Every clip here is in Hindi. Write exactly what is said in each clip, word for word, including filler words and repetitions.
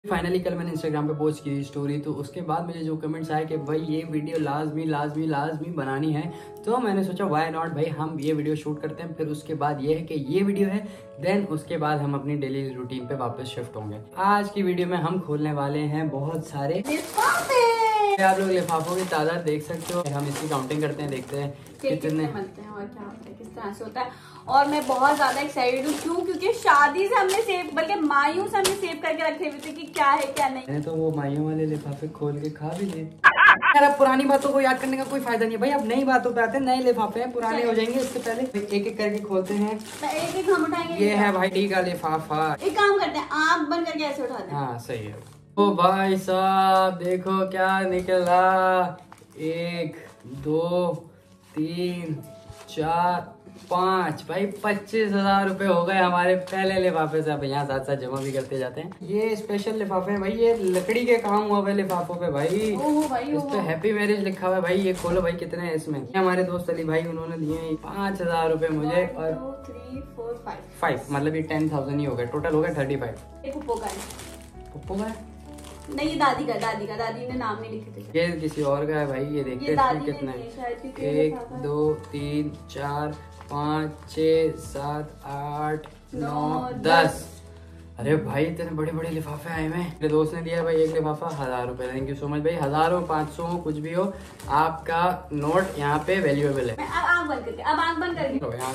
फाइनली कल मैंने इंस्टाग्राम पे पोस्ट की स्टोरी, तो उसके बाद मुझे जो कमेंट्स आए कि भाई ये वीडियो लाजमी लाजमी लाजमी बनानी है, तो मैंने सोचा व्हाई नॉट भाई हम ये वीडियो शूट करते हैं। फिर उसके बाद ये है कि ये वीडियो है, देन उसके बाद हम अपनी डेली रूटीन पे वापस शिफ्ट होंगे। आज की वीडियो में हम खोलने वाले हैं बहुत सारे लिफाफे। आप लोग लिफाफों की तादाद देख सकते हो, हम इसकी काउंटिंग करते हैं, देखते हैं कितने बनते हैं और क्या होता है, किस तरह से होता है। और मैं बहुत ज्यादा एक्साइटेड हूँ, क्यों? क्योंकि शादी से हमने सेव, बल्कि मायूं से हमने सेव करके रखे हुए थे कि क्या है क्या नहीं। मैंने तो वो मायूं वाले लिफाफे खोल के खा भी लिए। यार अब पुरानी बातों को याद करने का कोई फायदा नहीं है भाई, अब नई बातों पे आते हैं। नए लिफाफे हैं, पुराने हो जाएंगे। उससे पहले एक एक करके खोलते हैं। एक एक हम उठाएंगे। ये है भाई टी का लिफाफा। एक काम करते हैं, आँख बंद करके ऐसे उठाते हैं। हाँ सही है। ओ भाई साहब देखो क्या निकला, एक दो तीन चार पाँच, भाई पच्चीस हजार रूपए हो गए हमारे पहले लिफाफे से। अब यहाँ साथ साथ जमा भी करते जाते हैं। ये स्पेशल लिफाफे है भाई, ये लकड़ी के काम हुआ हुए लिफाफों पे भाई। ओहो भाई, इस पे हैप्पी मैरिज लिखा हुआ है भाई। ये खोलो भाई, कितने हैं इसमें। हमारे दोस्त अली भाई, उन्होंने दिए पाँच हजार रूपए मुझे, और फाइव मतलब ये टेन थाउजेंड ही हो गए, टोटल हो गए थर्टी फाइव। पुप्पो का पुप्पो का नहीं, ये दादी का दादी का दादी ने नाम नहीं लिखे थे। ये किसी और का है भाई। ये देखते हैं कितना है, एक दो तीन चार पाँच छः सात आठ नौ दस। अरे भाई इतने बड़े बड़े लिफाफे आए हैं। मेरे दोस्त ने दिया भाई एक लिफाफा हजार रुपए। थैंक यू सो मच भाई। हजार हो पाँच सौ हो कुछ भी हो, आपका नोट यहाँ पे वैल्यूएबल है। अब आँख बंद करके, अब आँख बंद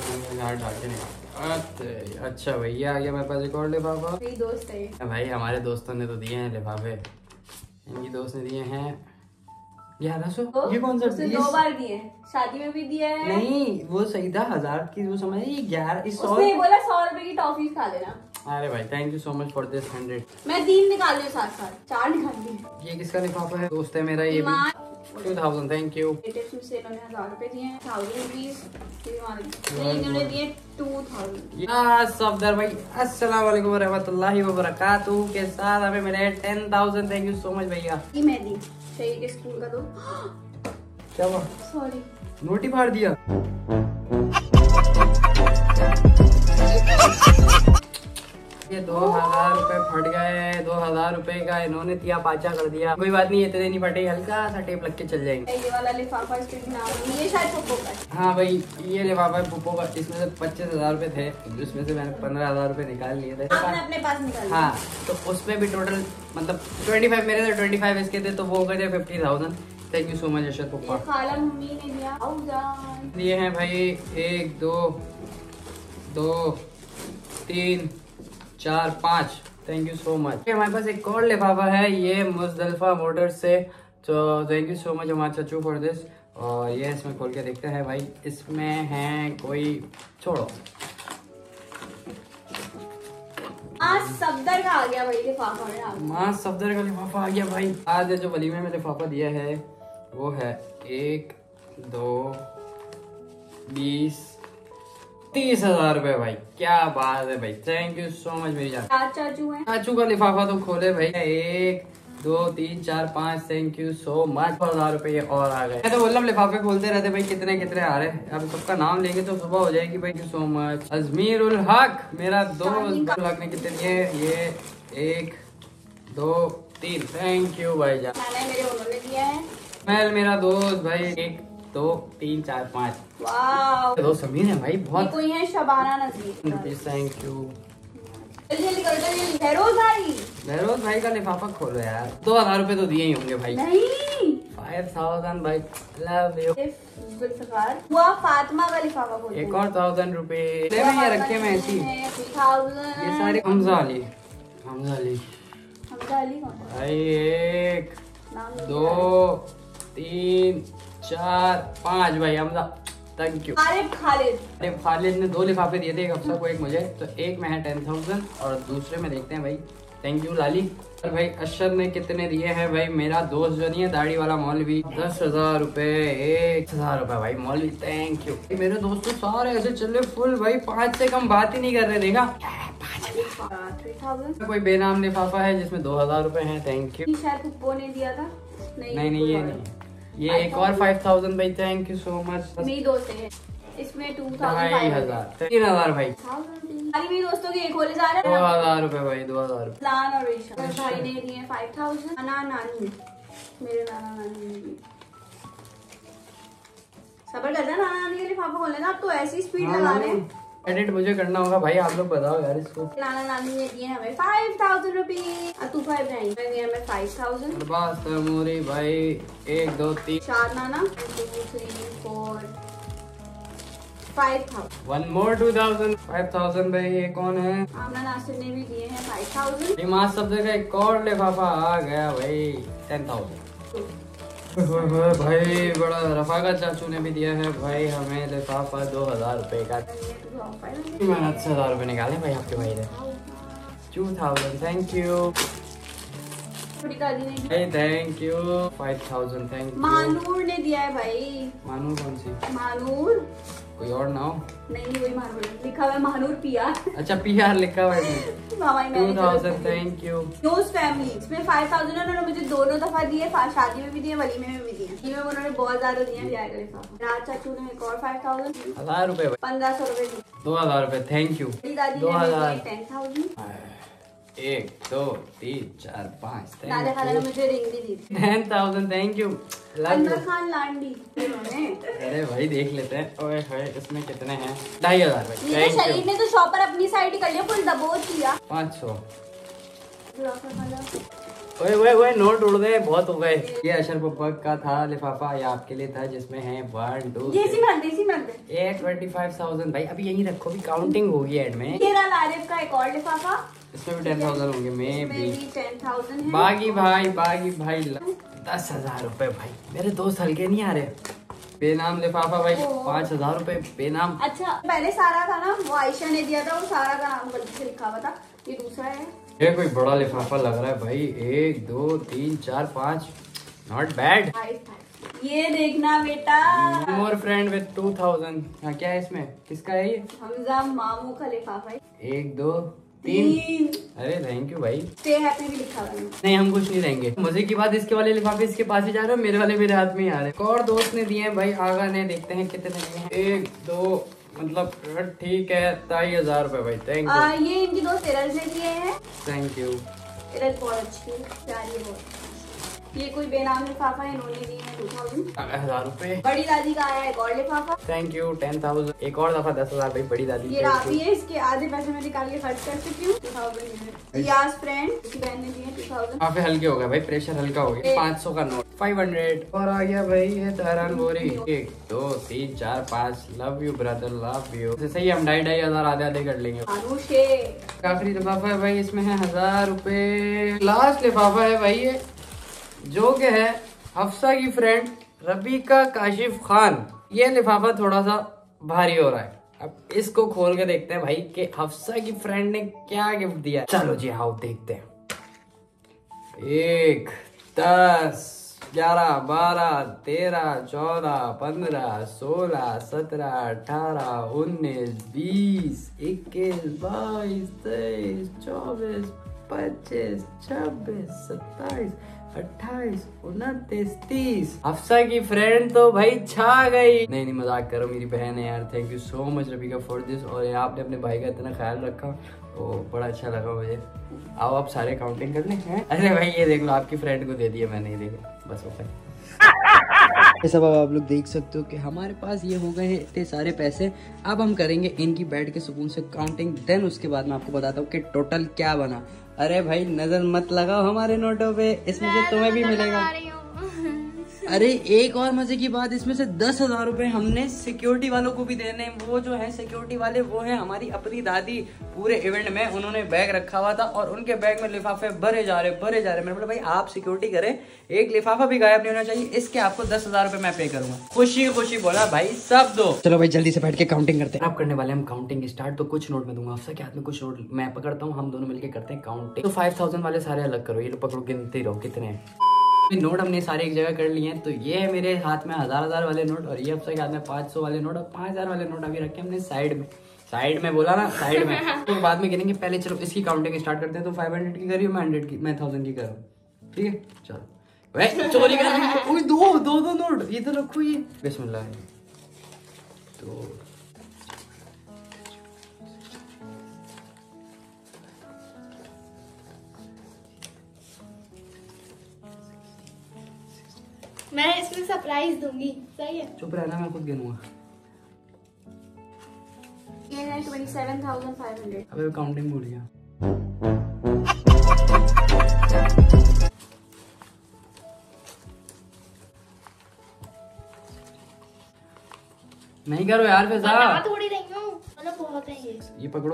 करके। अच्छा भैया आ गया मेरे पास एक और लिफाफा। दोस्त है भाई, हमारे दोस्तों ने तो दिए हैं लिफाफे। इनकी दोस्त ने दिए हैं ग्यारह सौ। ये कौन सा? दो बार दिए हैं, शादी में भी दिया है। नहीं वो सही था, हजार की वो समझ। ये ग्यारह, उसने बोला सौ रुपए की टॉफी खा लेना। अरे भाई thank you so much for this hundred. मैं तीन निकाल रही हूँ, साथ साथ चार निकाल दी। ये किसका लिफाफा है? दोस्त है मेरा। ये भी टू थाउजेंड। Thank you. हजार रुपए दिए, थाउजेंड रुपीज इन्होंने दिए, टू थाउजेंड। सफदर भाई अस्सलाम वालेकुम रहमतुल्लाहि व बरकातुहू के साथ हमें मिले ten thousand. Thank you so much भैया। मैं दी के स्कूल का दो। क्या हुआ? सॉरी, नोटी फाड़ दिया। ये दो हजार रुपए फट गए। दो हजार रुपए का इन्होंने तिया पाचा कर दिया। कोई बात नहीं, इतने नहीं फटे, हल्का सा टेप लग के चल जाएंगे। ये वाला लिफाफा इसके नाम, ये शायद पुप्पो का। हाँ भाई ये लिफाफा है पुप्पो का। इसमें से पच्चीस हजार रुपए थे, जिसमें से मैंने पंद्रह हजार रुपए निकाल लिए थे। आपने अपने पास निकाल। हाँ तो उसमें भी टोटल मतलब ट्वेंटी फाइव मेरे थे, ट्वेंटी फाइव इसके थे, तो वो हो गए थे fifty thousand. Thank you so much Ashraf पप्पा। खाला मम्मी ने दिया दिए हैं भाई। एक दो दो तीन चार पाँच। Thank you so much. हमारे पास एक और लिफाफा है, ये मुज़दलिफा मोटर्स से। तो थैंक यू सो मच हमारे चचू फॉर दिस। और ये इसमें खोल के देखते हैं भाई, इसमें है कोई, छोड़ो। माँ सफदर का आ गया भाई लिफाफा। माँ सफदर का लिफाफा आ गया भाई। आज जो वलीमे में लिफाफा दिया है वो है एक दो बीस तीस हजार रुपए भाई। क्या बात है भाई, थैंक यू सो मच मेरी जान। चाचू है, चाचू का लिफाफा तो खोले भाई। एक दो तीन चार पाँच, थैंक यू सो मच। हजार रुपए और आ गए। तो बोल लिफाफे खोलते रहते भाई, कितने कितने आ रहे हैं। अब सबका नाम लेंगे तो सुबह हो जाएगी भाई। Thank you so much. Ajmirul Haq मेरा दोस्त, हक ने कितने दिए? ये एक दो तीन, थैंक यू भाई जान। मेरे उन्होंने दिया है। मैल मेरा दोस्त भाई, एक दो तीन चार पाँच। वाह दो समीर है भाई बहुत। कोई है शबाना नजीर। Thank you. बहरोज भाई, बहरोज भाई का लिफाफा खोलो यार। दो हजार रुपए तो दिए ही होंगे भाई। नहीं फाइव थाउजेंड भाई, लव यू। हुआ फातिमा का लिफाफा खोलो। एक और थाउजेंड रुपए ये रखे मैं ऐसी। ये सारे हमजा अली, हमजा अली, हमजा अली भाई। एक दो तीन चार पाँच भाई हमजा। Thank you. आरिफ खालिद, आरिफ खालिद ने दो लिफाफे दिए थे, एक अफसर को एक मुझे। तो एक में है टेन थाउजेंड और दूसरे में देखते हैं भाई। Thank you Lali. और भाई अशर ने कितने दिए हैं भाई? मेरा दोस्त जो नहीं है दाढ़ी वाला मौलवी, दस हजार रूपए। एक हजार रूपए भाई मौलवी, थैंक यू। मेरे दोस्त तो सारे ऐसे चले फुल भाई, पाँच से कम बात ही नहीं कर रहे। देखा कोई बेनाम लिफाफा है जिसमें दो हजार रूपए है। Thank you. शायद पुप्पो ने दिया था। नहीं नहीं, नहीं ये नहीं, ये एक और फाइव थाउजेंड भाई। Thank you so much. मेरी दोस्त है इसमें टू ढाई थाउजेंड हजार तीन हजार भाई। अरे मेरे दोस्तों के एक होले जा रहे दो हजार रुपए भाई, दो हजार रुपए। नान और रेशम मेरे भाई ने दिए फाइव थाउजेंड। नाना नानी मेरे नाना नानी ने भी सबर करता है नाना नानी के लिफाफा खोलने का। अब तो ऐसी स्पीड लगा रहे हैं। एडिट मुझे करना होगा भाई, आप लोग बताओ यार इसको। नाना नानी ने दिए हमें five thousand rupees. Two five nine दिए हमें फाइव थाउजेंड। बस मोरी भाई एक दो तीन चार नाना two three four five thousand. One more two thousand five thousand भाई। ये कौन है? आमना नासिर ने भी दिए हैं फाइव थाउजेंड। दिमाग सब जगह एक और लिफाफा आ गया भाई, टेन थाउजेंड। भाई बड़ा रफाका चाचू ने भी दिया है भाई हमें लिफाफा दो हजार रुपए का। मैंने अच्छे हजार रुपए निकाले भाई आपके भाई ने। टू थाउजेंड थैंक यू भाई, thank you. Five thousand thank you. Manoor ने दिया है भाई। मानूर कौन सी? मानूर कोई और ना हो? नहीं नहीं वही मानूर लिखा हुआ है, मानूर पिया। अच्छा पिया लिखा हुआ है। Two thousand thank you. दोस्त फैमिली इसमें फाइव थाउजेंड उन्होंने मुझे दोनों दफा दिए, शादी में भी दिए, वलीमे में भी दिए। में उन्होंने बहुत ज्यादा दिए। राज चाचू ने एक और फाइव थाउजेंड हजार रुपए पंद्रह सौ रुपए दो हजार रुपए थैंक यू। दो हजार टेन थाउजेंड। एक दो तीन चार पाँच दादा खाला ने मुझे रिंग भी दी थी। Ten thousand thank you. अंदर खान लांडी इन्होंने। अरे भाई देख लेते हैं। ओए होए इसमें कितने हैं? ढाई हजार भाई। ये शरीर ने तो शॉपर अपनी साइड ही कर लिया, फुल दबोच लिया। पाँच सौ। ओए ओए ओए नोट उड़ गए, बहुत हो गए। ये अशर पप्पा का था लिफाफा, ये आपके लिए था जिसमें है वन टू देसी मत देसी मत ये ट्वेंटी फाइव थाउजेंड भाई। अभी यही रखो, भी काउंटिंग होगी एंड में। ये रहा आरिफ का एक और लिफाफा, इसमें भी टेन थाउजेंड होंगे। मैं भी टेन थाउजेंड है। बागी भाई बागी भाई दस हजार रुपए भाई। मेरे दोस्त हल्के नहीं आ रहे। बेनाम लिफाफा भाई पाँच हजार रुपए बेनाम। अच्छा पहले सारा था ना, वो आयशा ने दिया था, वो सारा का नाम गलती से लिखा हुआ था। ये दूसरा है। ये कोई बड़ा लिफाफा लग रहा है भाई। एक दो तीन चार पाँच, नॉट बैड। ये देखना बेटा, more friend with two thousand. हाँ क्या है इसमें? किसका है ये? हमजा मामू का लिफाफा है। एक दो तीन। अरे थैंक यू भाई। स्टे हैप्पी भी लिखा हुआ है। नहीं हम कुछ नहीं देंगे। मजे की बात, इसके वाले लिफाफे इसके पास ही जा रहे हैं, मेरे वाले मेरे हाथ में ही आ रहे हैं। और दोस्त ने दिए हैं भाई, आगा ने, देखते हैं कितने दिए हैं। एक दो मतलब ठीक है ढाई हजार रुपए भाई। Thank you. ये इनकी दोस्त एरज ने दिए हैं। Thank you. एरज बहुत अच्छी है, प्यारी है बहुत। ये कोई बेनाम लिफाफा है, इन्होंने दिए हैं टू थाउजेंड हजार रुपए। बड़ी दादी का आया एक और लिफाफा। Thank you ten thousand. एक और दफा दस हजार भाई बड़ी दादी। ये राफी है, इसके आधे पैसे मैं निकाल के खर्च कर चुकी हूँ। टू थाउजेंड यास फ्रेंड उसकी बहन ने दिए टू थाउजेंड। काफी हल्के हो गए भाई, प्रेशर हल्का हो गया। पाँच सौ का नोट फाइव हंड्रेड और आ गया भाई। ये तहरान बोरी। एक दो तीन चार पाँच। Love you brother love you. सही हम ढाई ढाई हजार आधे आधे कर लेंगे। आखिरी लिफाफा है भाई, इसमें है हजार रुपए। लास्ट लिफाफा है भाई ये, जो के है हफ्सा की फ्रेंड रबीका काशिफ खान। ये लिफाफा थोड़ा सा भारी हो रहा है, अब इसको खोल के देखते हैं भाई कि हफ्सा की फ्रेंड ने क्या गिफ्ट दिया। चलो जी आओ देखते हैं। एक दस ग्यारह बारह तेरह चौदह पंद्रह सोलह सत्रह अठारह उन्नीस बीस इक्कीस बाईस तेईस चौबीस पच्चीस छब्बीस सत्ताईस अट्ठाईस उनतीस तीस। हफ्सा की फ्रेंड तो भाई छा गई। नहीं नहीं मजाक करो, मेरी बहन है यार। Thank you so much Rabika for this. और आपने अपने भाई का इतना ख्याल रखा तो बड़ा अच्छा लगा मुझे। आओ आप सारे काउंटिंग कर लें। अरे भाई ये देख लो, आपकी फ्रेंड को दे दिया मैंने, देखो बस हो गए। ये सब अब आप लोग देख सकते हो कि हमारे पास ये हो गए हैं इतने सारे पैसे। अब हम करेंगे इनकी बैठ के सुकून से काउंटिंग, देन उसके बाद मैं आपको बताता हूँ कि टोटल क्या बना। अरे भाई नजर मत लगाओ हमारे नोटों पे, इसमें से तुम्हें भी मिलेगा। अरे एक और मजे की बात, इसमें से दस हजार रुपए हमने सिक्योरिटी वालों को भी देने। वो जो है सिक्योरिटी वाले वो है हमारी अपनी दादी। पूरे इवेंट में उन्होंने बैग रखा हुआ था और उनके बैग में लिफाफे भरे जा रहे भरे जा रहे। मैंने बोला भाई आप सिक्योरिटी करें, एक लिफाफा भी गायब नहीं होना चाहिए, इसके आपको दस हजार रुपए मैं पे करूंगा। खुशी खुशी बोला भाई सब दो। चलो भाई जल्दी से बैठ के काउंटिंग करते हैं। अब करने वाले हम काउंटिंग स्टार्ट। तो कुछ नोट में दूंगा, अफसा के हाथ में कुछ नोट मैं पकड़ता हूँ, हम दोनों मिलकर करते हैं काउंटिंग। तो फाइव थाउजेंड वाले सारे अलग करो, ये लो पकड़ो, गिनते रहो कितने हैं। नोट हमने सारे एक जगह कर लिए हैं। तो ये है मेरे हाथ में हजार हजार वाले नोट और ये अफसा के हाथ में पाँच सौ वाले नोट और पाँच हजार वाले नोट अभी रखे हमने साइड में। साइड में बोला ना, साइड में। तो बाद में गिनेंगे, पहले चलो इसकी काउंटिंग स्टार्ट करते हैं। तो फाइव हंड्रेड की करिए, मैं हंड्रेड की मैं थाउजेंड की करूँ, ठीक है चलो। वह चोरी कर दो दो दो नोट इधर रखो, ये बिस्मिल्लाह। तो मैं इसमें सरप्राइज दूंगी, सही है। चुप रहना, मैं खुद गिनूंगा। ये है twenty seven thousand five hundred. अबे काउंटिंग भूल गया। नहीं करो यार फिर बता थोड़ी रही हूँ, मतलब बहुत है ये। ये पकड़ो।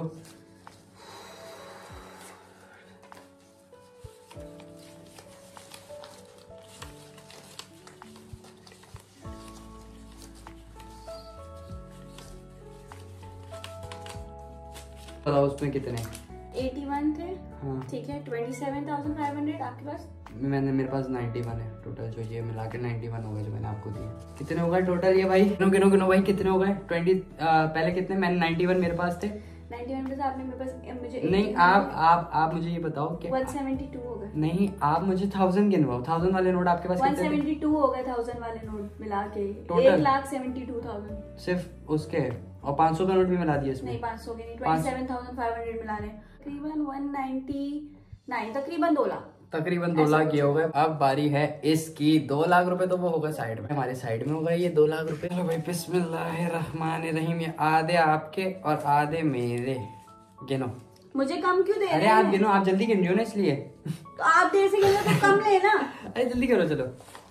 बताओ उसमें कितने? इक्यासी थे। हाँ ठीक है, twenty seven thousand five hundred आपके पास। मैंने मेरे पास इक्यानवे है टोटल, जो ये मिला के इक्यानवे हो गए जो मैंने आपको दिए। कितने हो गए टोटल ये भाई? गिनो गिनो गिनो भाई कितने हो गए? ट्वेंटी पहले कितने? मैंने इक्यानवे मेरे पास थे। इक्यानवे पे आपने मेरे पास मुझे नहीं, आप आप आप मुझे ये बताओ कि एक सौ बहत्तर हो गए। नहीं, आप मुझे थाउजेंड गिनवाओ। थाउजेंड वाले नोट आपके पास एक कितने सौ थे? बहत्तर हो गए थाउजेंड वाले नोट मिला के। Total? एक लाख सेवेंटी टू थाउजेंड सिर्फ उसके, और पाँच सौ का नोट भी मिला दिया इसमें? नहीं, पाँच सौ के नहीं, twenty seven thousand five hundred मिला रहे, तकरीबन वन नाइन्टी नाइन, तकरीबन दो लाख। तकरीबन दो लाख ये हो गए। अब बारी है इसकी। दो लाख रुपए तो वो होगा साइड में, हमारे साइड में होगा ये दो लाख रुपए। चलो भाई बिस्मिल्लाहिर्रहमानिर्रहीम। ये आधे आपके और आधे मेरे। गिनो। मुझे कम क्यों दे रहे अरे हैं? आप गिनो, आप जल्दी गिन रही हो ना इसलिए। तो आप देर से गिनो तो कम लेना। अरे जल्दी करो चलो।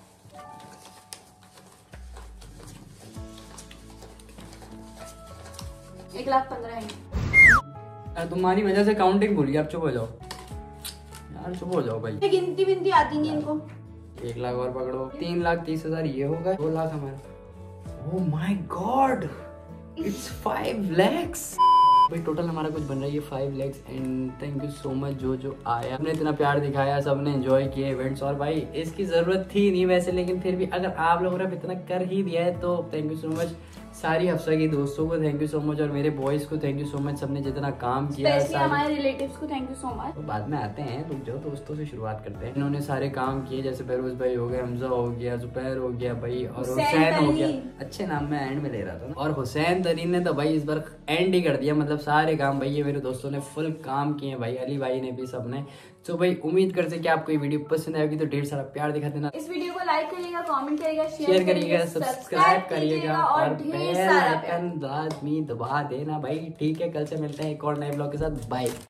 एक लाख पंद्रह है। यार तुम्हारी वजह से काउंटिंग भूल गई, आप चुप हो जाओ यार, चुप हो जाओ भाई। ये गिनती विनती आती नहीं इनको। एक लाख और पकड़ो। तीन लाख तीस हजार ये होगा। दो लाख हमारा। Oh my god, it's five lakhs भाई। टोटल हमारा कुछ बन रहा है ये five lakhs. And thank you so much जो जो आया, हमने इतना प्यार दिखाया, सबने एंजॉय किए इवेंट्स। और भाई इसकी जरूरत थी नहीं वैसे, लेकिन फिर भी अगर आप लोगों ने इतना कर ही दिया है तो थैंक यू सो मच। सारी हफ्सा की दोस्तों को थैंक यू सो मच, और मेरे बॉयज को थैंक यू सो मच, सबने जितना काम किया। हमारे रिलेटिव्स को थैंक यू सो मच। तो बाद में आते हैं, रुक जाओ, दोस्तों से शुरुआत करते हैं। इन्होंने सारे काम किए, जैसे बेरोज भाई हो गए, हमजा हो गया, जुबैर हो गया भाई, और हुसैन हो गया। अच्छे नाम मैं एंड में ले रहा था ना। और हुसैन तरीन ने तो भाई इस बार एंड ही कर दिया, मतलब सारे काम भाई ये मेरे दोस्तों ने फुल काम किए भाई। अली भाई ने भी, सबने। तो भाई उम्मीद करते हैं कि आपको ये वीडियो पसंद आएगी, तो ढेर सारा प्यार दिखा देना। इस वीडियो को लाइक करिएगा, कमेंट करिएगा, शेयर करिएगा, सब्सक्राइब करिएगा, और ढेर सारा बेल आइकन लाजमी दबा देना भाई। ठीक है, कल से मिलते हैं एक और नए ब्लॉग के साथ। बाय।